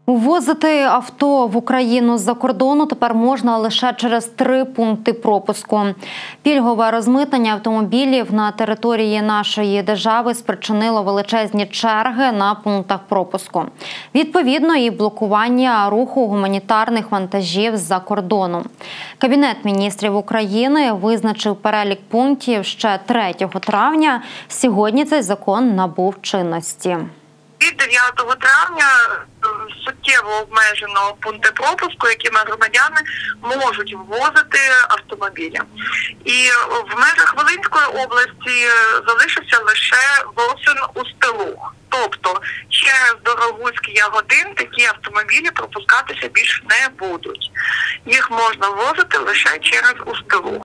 Ввозити авто в Україну з-за кордону тепер можна лише через 3 пункти пропуску. Пільгове розмитнення автомобілів на території нашої держави спричинило величезні черги на пунктах пропуску. Відповідно, і блокування руху гуманітарних вантажів з-за кордону. Кабінет міністрів України визначив перелік пунктів ще 3 травня. Сьогодні цей закон набув чинності. Від 9 травня суттєво обмежено пункти пропуску, якими громадяни можуть ввозити автомобілі. І в межах Волинської області залишився лише Волосин-Устилуг. Тобто через Дорогуськ-Ягодин такі автомобілі пропускатися більше не будуть. Їх можна ввозити лише через Устилуг.